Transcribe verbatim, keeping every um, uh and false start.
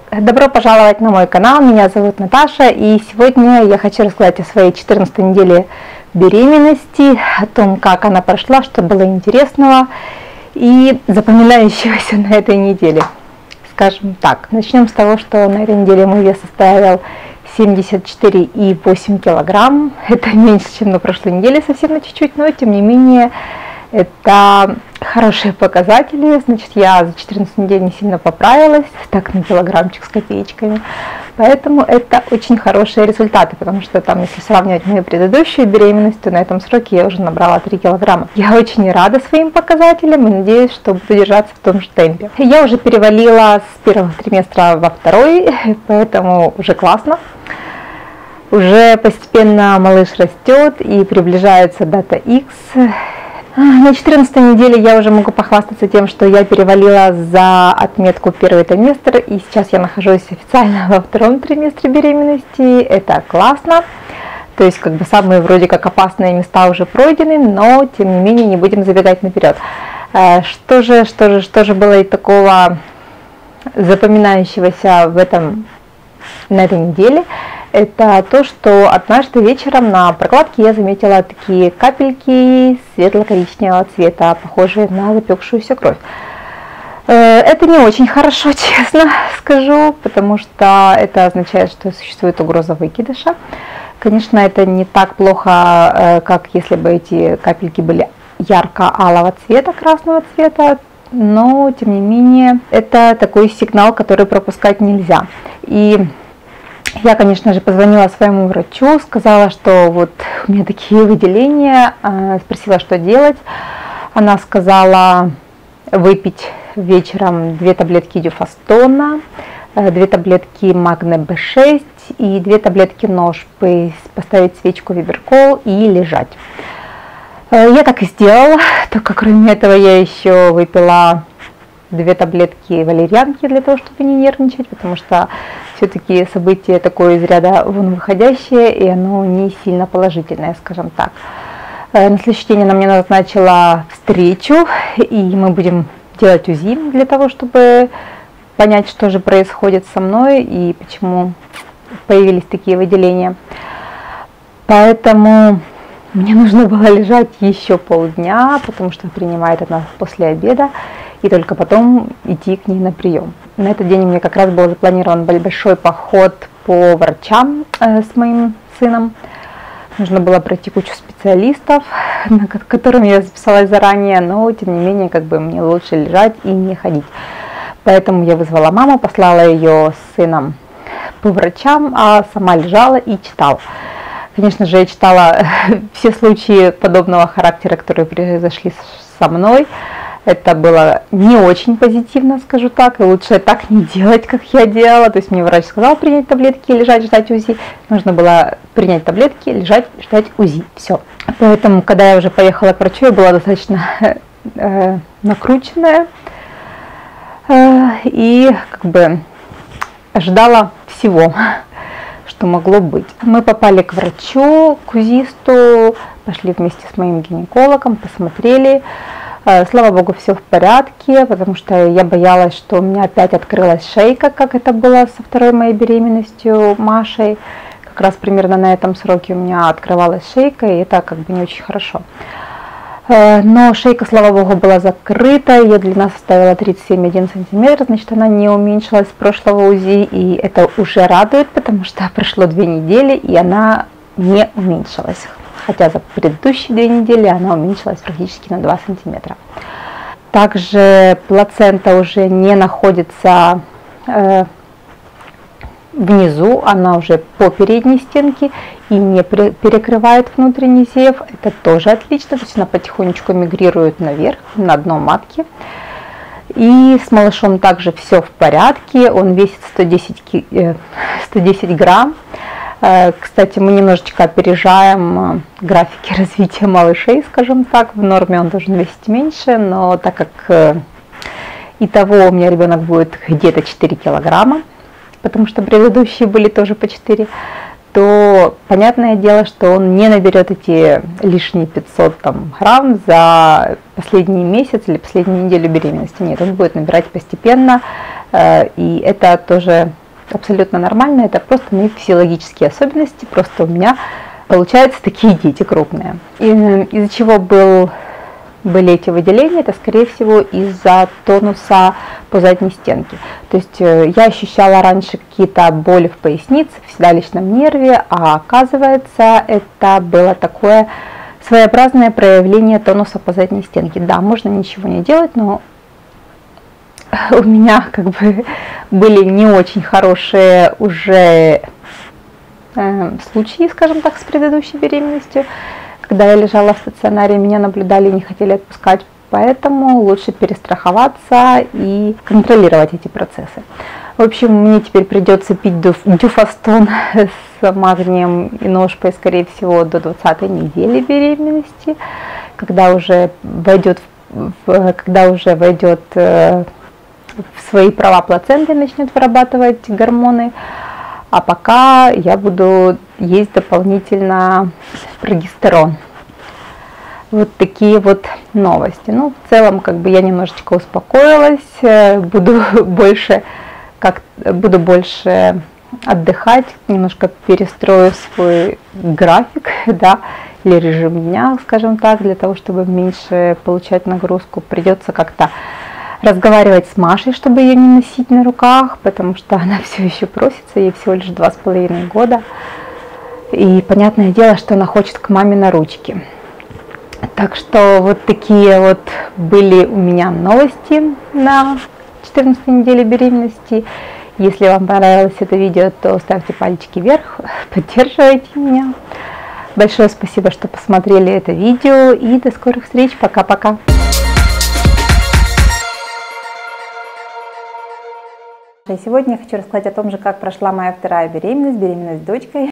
Добро пожаловать на мой канал, меня зовут Наташа, и сегодня я хочу рассказать о своей четырнадцатой неделе беременности, о том, как она прошла, что было интересного и запоминающегося на этой неделе. Скажем так, начнем с того, что на этой неделе мой вес составил семьдесят четыре и восемь килограмм, это меньше, чем на прошлой неделе, совсем на чуть-чуть, но тем не менее это хорошие показатели. Значит, я за четырнадцать недель не сильно поправилась, так на килограммчик с копеечками, поэтому это очень хорошие результаты, потому что там, если сравнивать мою предыдущую беременность, то на этом сроке я уже набрала три килограмма. Я очень рада своим показателям и надеюсь, что буду держаться в том же темпе. Я уже перевалила с первого триместра во второй, поэтому уже классно. Уже постепенно малыш растет и приближается дата Икс. На четырнадцатой неделе я уже могу похвастаться тем, что я перевалила за отметку первый триместр, и сейчас я нахожусь официально во втором триместре беременности. Это классно. То есть, как бы самые вроде как опасные места уже пройдены, но тем не менее не будем забегать наперед. Что же, что же, что же было и такого запоминающегося в этом, на этой неделе? Это то, что однажды вечером на прокладке я заметила такие капельки светло-коричневого цвета, похожие на запекшуюся кровь. Это не очень хорошо, честно скажу, потому что это означает, что существует угроза выкидыша. Конечно, это не так плохо, как если бы эти капельки были ярко-алого цвета, красного цвета, но тем не менее это такой сигнал, который пропускать нельзя. И я, конечно же, позвонила своему врачу, сказала, что вот у меня такие выделения, спросила, что делать. Она сказала выпить вечером две таблетки дюфастона, две таблетки магне бэ шесть и две таблетки ножпы, поставить свечку виберкол и лежать. Я так и сделала, только кроме этого я еще выпила две таблетки валерьянки для того, чтобы не нервничать, потому что все-таки событие такое из ряда вон выходящее, и оно не сильно положительное, скажем так. На следующий день она мне назначила встречу, и мы будем делать УЗИ для того, чтобы понять, что же происходит со мной и почему появились такие выделения. Поэтому мне нужно было лежать еще полдня, потому что принимает она после обеда, и только потом идти к ней на прием. На этот день у меня как раз был запланирован большой поход по врачам э, с моим сыном. Нужно было пройти кучу специалистов, на которым я записалась заранее, но тем не менее как бы мне лучше лежать и не ходить. Поэтому я вызвала маму, послала ее с сыном по врачам, а сама лежала и читала. Конечно же, я читала все случаи подобного характера, которые произошли со мной. Это было не очень позитивно, скажу так, и лучше так не делать, как я делала. То есть мне врач сказал принять таблетки, лежать, ждать УЗИ. Нужно было принять таблетки, лежать, ждать УЗИ. Все. Поэтому, когда я уже поехала к врачу, я была достаточно э, накрученная э, и как бы ждала всего, что могло быть. Мы попали к врачу, к УЗИсту, пошли вместе с моим гинекологом, посмотрели. Слава богу, все в порядке, потому что я боялась, что у меня опять открылась шейка, как это было со второй моей беременностью Машей. Как раз примерно на этом сроке у меня открывалась шейка, и это как бы не очень хорошо. Но шейка, слава богу, была закрыта, ее длина составила тридцать семь и один сантиметр, значит, она не уменьшилась с прошлого УЗИ, и это уже радует, потому что прошло две недели, и она не уменьшилась. Хотя за предыдущие две недели она уменьшилась практически на два сантиметра. Также плацента уже не находится э, внизу, она уже по передней стенке и не перекрывает внутренний зев. Это тоже отлично, то есть она потихонечку мигрирует наверх, на дно матки. И с малышом также все в порядке, он весит сто десять грамм. Кстати, мы немножечко опережаем графики развития малышей, скажем так. В норме он должен весить меньше, но так как итого у меня ребенок будет где-то четыре килограмма, потому что предыдущие были тоже по четыре, то понятное дело, что он не наберет эти лишние пятьсот там, грамм за последний месяц или последнюю неделю беременности. Нет, он будет набирать постепенно, и это тоже абсолютно нормально, это просто мои физиологические особенности, просто у меня получаются такие дети крупные. И из-за чего был, были эти выделения, это скорее всего из-за тонуса по задней стенке. То есть я ощущала раньше какие-то боли в пояснице, в седалищном нерве, а оказывается это было такое своеобразное проявление тонуса по задней стенке. Да, можно ничего не делать, но у меня как бы были не очень хорошие уже э, случаи, скажем так, с предыдущей беременностью. Когда я лежала в стационаре, меня наблюдали и не хотели отпускать, поэтому лучше перестраховаться и контролировать эти процессы. В общем, мне теперь придется пить дюфастон с магнием и ножпой, скорее всего, до двадцатой недели беременности, когда уже войдет, в, когда уже войдет в свои права плацента и начнет вырабатывать гормоны. А пока я буду есть дополнительно прогестерон. Вот такие вот новости. Ну, в целом, как бы я немножечко успокоилась, буду больше, как, буду больше отдыхать, немножко перестрою свой график, да, или режим дня, скажем так, для того, чтобы меньше получать нагрузку. Придется как-то разговаривать с Машей, чтобы ее не носить на руках, потому что она все еще просится, ей всего лишь два с половиной года. И понятное дело, что она хочет к маме на ручки. Так что вот такие вот были у меня новости на четырнадцатой неделе беременности. Если вам понравилось это видео, то ставьте пальчики вверх, поддерживайте меня. Большое спасибо, что посмотрели это видео, и до скорых встреч. Пока-пока. И сегодня я хочу рассказать о том же, как прошла моя вторая беременность, беременность с дочкой.